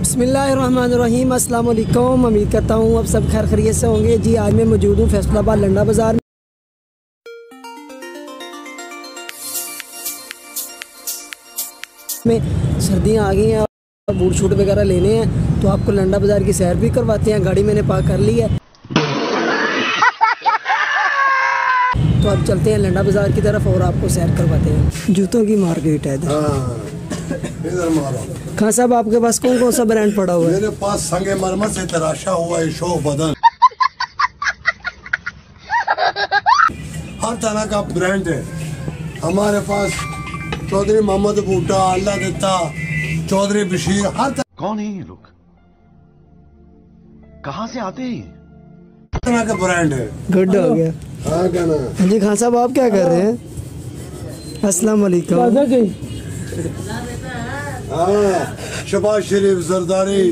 बिस्मिल्लाहिर्रहमानिर्रहीम, अस्सलाम वालेकुम। उम्मीद करता हूँ अब सब खैर खैरियत से होंगे। जी आज मैं मौजूद हूँ फैसलाबाद लंडा बाज़ार में। सर्दियाँ आ गई हैं और बूट शूट वगैरह लेने हैं, तो आपको लंडा बाज़ार की सैर भी करवाते हैं। गाड़ी मैंने पार्क कर ली है, तो अब चलते हैं लंडा बाज़ार की तरफ और आपको सैर करवाते हैं। जूतों की मार्केट है इधर मारो। खान साहब, आपके पास कौन कौन सा ब्रांड पड़ा हुआ है? मेरे पास संगे मरमर से तराशा हुआ है शो बदन, हर तरह का ब्रांड है हमारे पास। चौधरी मोहम्मद बूटा, अल्लाह देता, चौधरी बशीर, हर कौन है ये लोग, कहाँ से आते हैं? तरह का ब्रांड है। गुड हो गया। हाँ क्या ना जी खान साहब, आप क्या कर रहे हैं? अस्सलाम वालेकुम। हाँ, शबाज शरीफ जरदारी,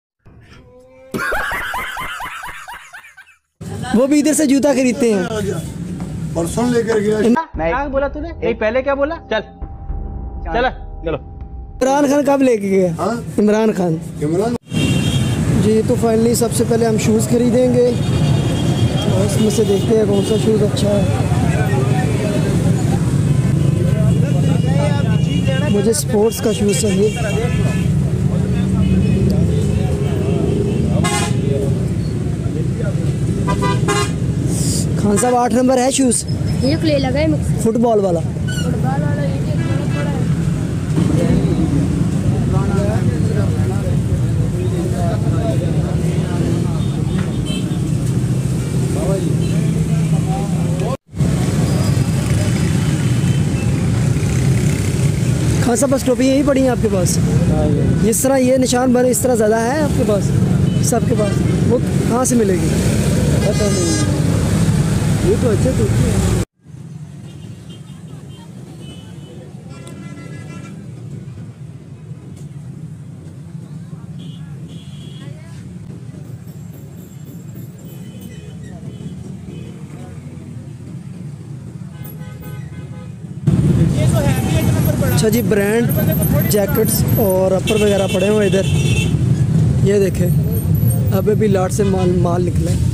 वो भी इधर से जूता खरीदते हैं। परसों लेकर गया। क्या बोला तूने? एक पहले क्या बोला? चल चलो। इमरान खान कब लेके गया? हाँ? इमरान खान। इमरान जी तो फाइनली सबसे पहले हम शूज़ खरीदेंगे और इसमें से देखते हैं कौन सा शूज़ अच्छा है। मुझे स्पोर्ट्स का शूज़ चाहिए। खान साहब 8 नंबर है शूज़? ये क्ले लगा है फुटबॉल वाला। फुटबॉल वाला ये थोड़ा खान साहब बस टोपी यही पड़ी है आपके पास? जिस तरह ये निशान बने इस तरह ज़्यादा है आपके पास? सबके पास? वो कहाँ से मिलेगी? पता नहीं, ये तो अच्छे तो अच्छा जी। ब्रांड जैकेट्स और अपर वगैरह पड़े हुए इधर, ये देखें। अभी भी लाट से माल निकला है,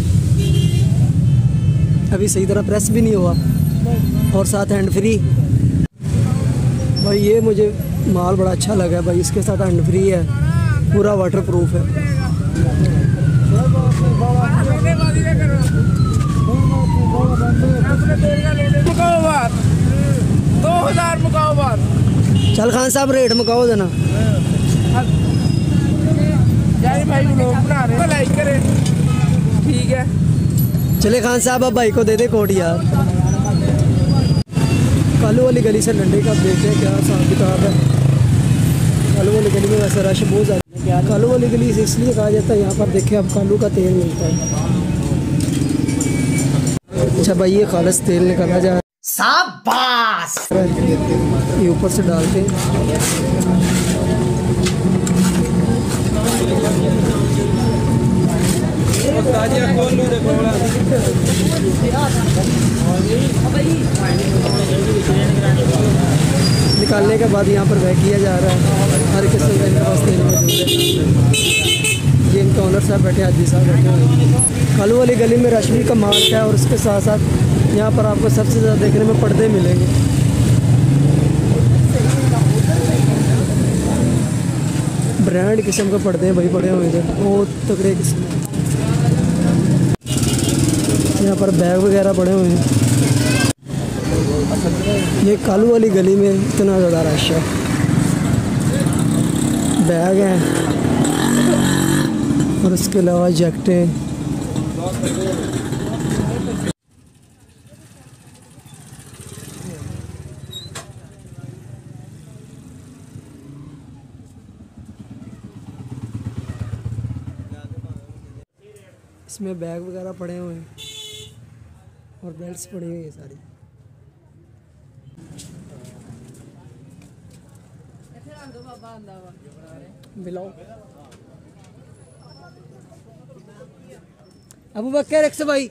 अभी सही तरह प्रेस भी नहीं हुआ और साथ हैंड फ्री। भाई ये मुझे माल बड़ा अच्छा लगा भाई, इसके साथ हैंड फ्री है, पूरा वाटर प्रूफ है। चल खान साहब रेट मुकाओ देना। ठीक है, चले खान साहब अब भाई को दे दे कोट यार। कालू वाली गली से लंडे का देखते हैं क्या हिसाब किताब है। कालू वाली गली में वैसे रश बहुत ज़्यादा है। कालू वाली गली से इसलिए कहा जाता है, यहाँ पर देखे अब कालू का तेल मिलता है। अच्छा भाई ये खालिस तेल निकाला जा रहा है। शाबाश। ये ऊपर से डाल के निकालने के बाद यहाँ पर बैक किया जा रहा है। हर किस्म का इनके पास तेल मौजूद है। ये इनका ओनर साहब बैठे, हाजी साहब बैठे हुए। कालू वाली गली में रश भी कमाल का है और उसके साथ साथ यहाँ पर आपको सबसे ज़्यादा देखने में पर्दे मिलेंगे। ब्रांड किस्म के पर्दे हैं भाई पड़े हुए इधर, बहुत तगड़े किस्म। यहाँ पर बैग वगैरह पड़े हुए हैं। ये कालू वाली गली में इतना ज़्यादा रश है, बैग हैं और उसके अलावा जैकेटें। इसमें बैग वगैरह पड़े हुए हैं और बेल्ट्स पड़ी हुई है सारी। मिलाओ अबू बकर एक से भाई।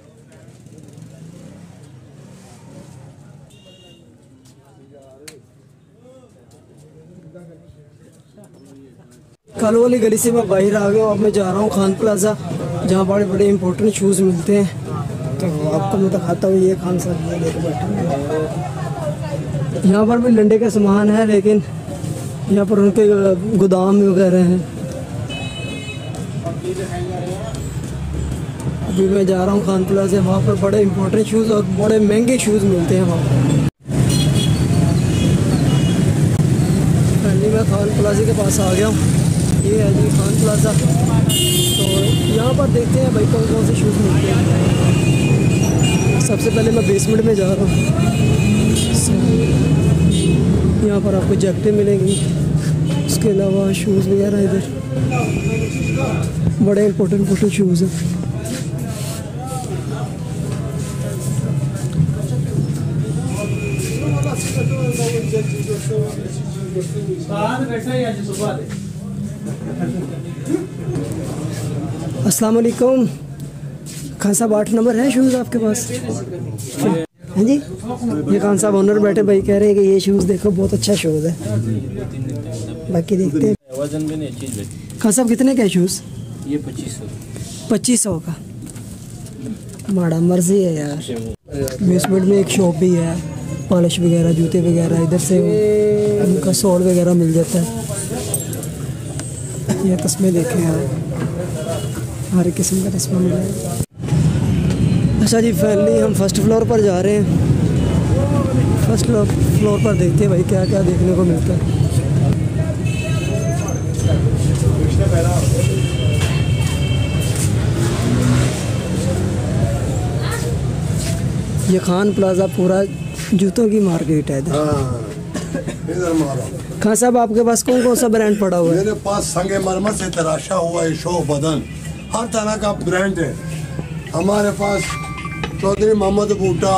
कालू वाली गली से मैं बाहर आ गया हूँ। अब मैं जा रहा हूँ खान प्लाजा, जहाँ बड़े बड़े इंपॉर्टेंट शूज़ मिलते हैं। तो आपको मैं दिखाता हूँ, ये खान साहब ये लेकर बैठे हैं। यहाँ पर भी लंडे का सामान है, लेकिन यहाँ पर उनके गोदाम वगैरह हैं। अभी मैं जा रहा हूँ खान प्लाजा, वहाँ पर बड़े इंपॉर्टेंट शूज़ और बड़े महंगे शूज़ मिलते हैं वहाँ पर। मैं खान प्लाजा के पास आ गया हूँ। ये है जी खान प्लाजा। तो यहाँ पर देखते हैं भाई कौन कौन से शूज़ मिलते हैं। सबसे पहले मैं बेसमेंट में जा रहा हूँ। यहाँ पर आपको जैकेटें मिलेंगी, उसके अलावा शूज़ वगैरह इधर बड़े इंपॉर्टेंट शूज़ हैं। अस्सलाम वालेकुम खान साहब, 8 नंबर है शूज़ आपके पास? हाँ जी, ये खान साहब ओनर बैठे भाई, कह रहे हैं कि ये शूज़ देखो बहुत अच्छा शूज़ है। बाकी देखते हैं। वजन भी नहीं चीज़ है। खान साहब कितने का है शूज़? ये 2500। 2500 का? माड़ा मर्जी है यार। बेसमेंट में एक शॉप भी है, पॉलिश वगैरह जूते वगैरह, इधर से उनका सोल वगैरह मिल जाता है। ये तस्में देखें यार, हर किस्म का तस्मा मिल जाएगा। अच्छा जी, फाइनली हम फर्स्ट फ्लोर पर जा रहे हैं। फर्स्ट फ्लोर पर देखते हैं भाई क्या क्या देखने को मिलता है। ये खान प्लाजा पूरा जूतों की मार्केट है इधर। इधर मारो। खान साहब आपके पास कौन कौन सा ब्रांड पड़ा हुआ है? मेरे पास संगमरमर से तराशा हुआ है शो बदन, हर तरह का ब्रांड है हमारे पास। चौधरी मोहम्मद बूटा,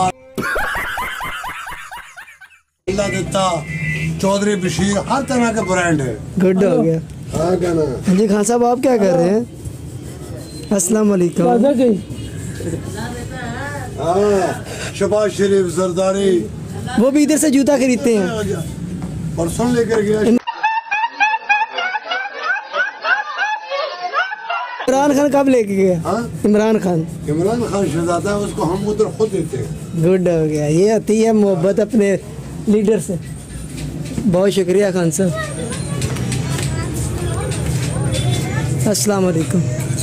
अल्लाह देता, चौधरी बशीर, हर तरह का ब्रांड है। गुड हो गया। हाँ क्या ना? हाँ जी खान साहब, आप क्या कर रहे हैं? अस्सलाम वालेकुम। हाँ, शबाज शरीफ जरदारी, वो भी इधर से जूता खरीदते हैं। परसों लेकर गया। इमरान खान कब लेके गया? हाँ? इमरान खान शहजादा है, उसको हम उधर खुद देते हैं। गुड हो गया। ये आती है मोहब्बत अपने लीडर से। बहुत शुक्रिया खान साहब। अस्सलाम वालेकुम।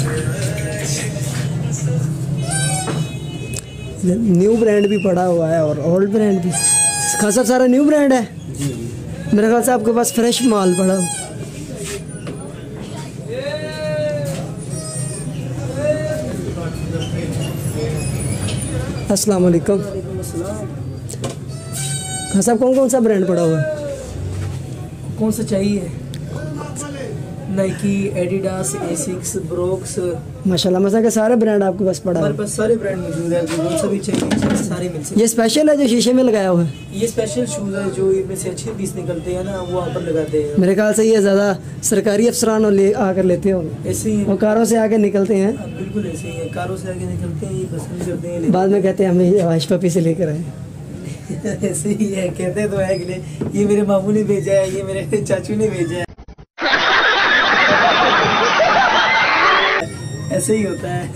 न्यू ब्रांड भी पड़ा हुआ है और ओल्ड ब्रांड भी। खान साहब सारा न्यू ब्रांड है? मेरे ख्याल से आपके पास फ्रेश माल पड़ा। अस्सलाम वालेकुम। खान साहब कौन कौन सा ब्रांड पड़ा हुआ है? कौन सा चाहिए? Nike, Adidas, Asics, Brooks. माशाल्लाह मसा के सारे ब्रांड आपके पास पड़ा हमारे है। पास सारे ब्रांड मौजूद है, जो कौन सा भी चाहिए सारे मिल सकते ये स्पेशल है जो शीशे में लगाया हुआ है? हैं। ये स्पेशल शूज़ है, जो इनमें से अच्छे पीस निकलते हैं ना, वो आप पर लगाते हैं। मेरे ख्याल से ये ज़्यादा सरकारी अफसरान ले आकर लेते हो, ऐसे ही वो है, कारों से आके निकलते हैं, बिल्कुल ऐसे ही है। कारों से आगे निकलते हैं, ये पसंद करते हैं बाद में कहते हैं हमें आवाज पपी से लेकर आए। ऐसे ही है, कहते तो है कि ये मेरे मामू ने भेजा है, ये मेरे चाचू ने भेजा है। ऐसे ही होता है।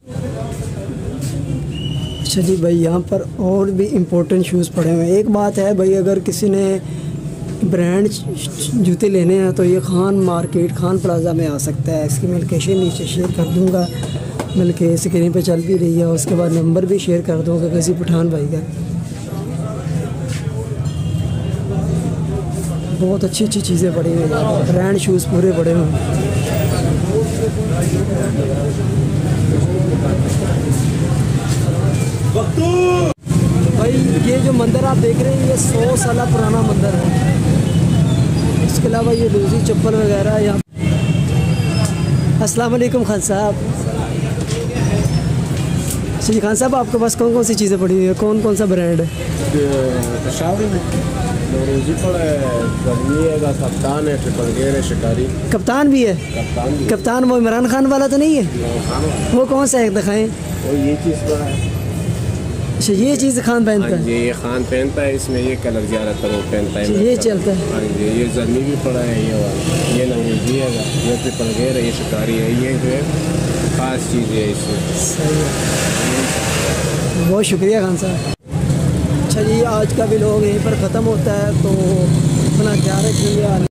अच्छा जी भाई, यहाँ पर और भी इम्पोर्टेंट शूज़ पड़े हुए हैं। एक बात है भाई, अगर किसी ने ब्रांड जूते लेने हैं तो ये खान मार्केट, खान प्लाजा में आ सकता है। इसकी मैं लोकेशन नीचे शेयर कर दूँगा, बल्कि स्क्रीन पे चल भी रही है। उसके बाद नंबर भी शेयर कर दूँगा किसी पठान भाई का। बहुत अच्छी अच्छी चीज़ें पड़ी हुई हैं, ब्रांड शूज़ पूरे पड़े हुए हैं। भाई ये जो मंदिर आप देख रहे हैं, ये 100 साल पुराना मंदिर है। इसके अलावा ये दूसरी चप्पल वगैरह यहाँ। अस्सलाम वालेकुम खान साहब। जी खान साहब, आपके पास कौन कौन सी चीज़ें पड़ी हुई है? कौन कौन सा ब्रांड है? कप्तान है, ट्रिपल गेयर है, शिकारी। कप्तान भी है? कप्तान वो इमरान खान वाला तो नहीं है? वो कौन सा है, दिखाएं। और ये चीज़ का है, अच्छा ये चीज़ खान हाँ पहनता जी, है, ये खान पहनता है, इसमें ये कलर ज़्यादातर वो पहनता है। ये चलता है। हाँ जी, ये जर्नी भी पड़ा है, ये वाला, ये नंगूजी है, ये ट्रिपल गेयर है, ये शिकारी है, ये जो है खास चीज़ है इसमें। सही है, बहुत शुक्रिया खान साहब। अच्छा जी, आज का भी लोग यहीं पर ख़त्म होता है, तो अपना ख्याल रखेंगे।